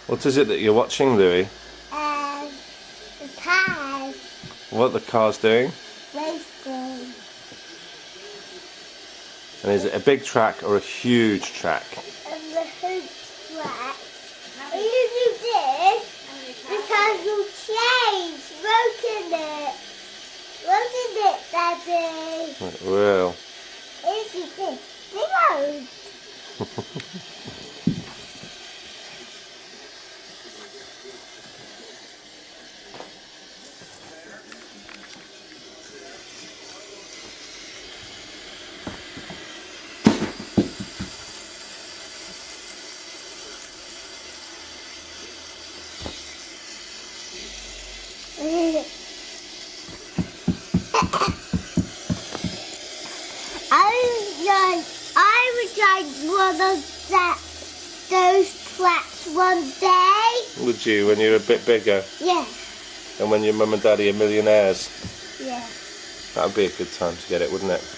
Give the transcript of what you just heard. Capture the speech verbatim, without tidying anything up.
What is it that you're watching, Louis? Um, the cars. What are the cars doing? Racing. And is it a big track or a huge track? And the hoop track. When you do this, the cars will change, won't it? Won't it, Daddy? It will. If you do this, they won't. I would like, I would like one of that, those tracks one day. Would you, when you're a bit bigger? Yeah. And when your mum and daddy are millionaires? Yeah. That would be a good time to get it, wouldn't it?